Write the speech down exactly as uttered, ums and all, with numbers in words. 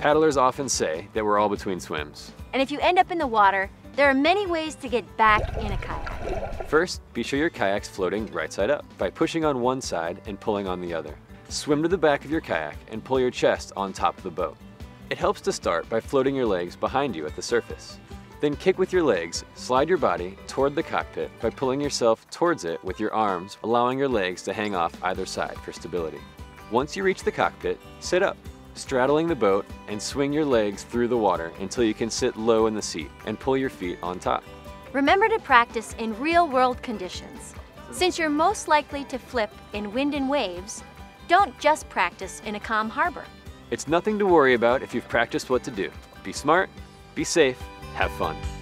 Paddlers often say that we're all between swims. And if you end up in the water, there are many ways to get back in a kayak. First, be sure your kayak's floating right side up by pushing on one side and pulling on the other. Swim to the back of your kayak and pull your chest on top of the boat. It helps to start by floating your legs behind you at the surface. Then kick with your legs, slide your body toward the cockpit by pulling yourself towards it with your arms, allowing your legs to hang off either side for stability. Once you reach the cockpit, sit up, straddling the boat, and swing your legs through the water until you can sit low in the seat and pull your feet on top. Remember to practice in real-world conditions. Since you're most likely to flip in wind and waves, don't just practice in a calm harbor. It's nothing to worry about if you've practiced what to do. Be smart, be safe, have fun.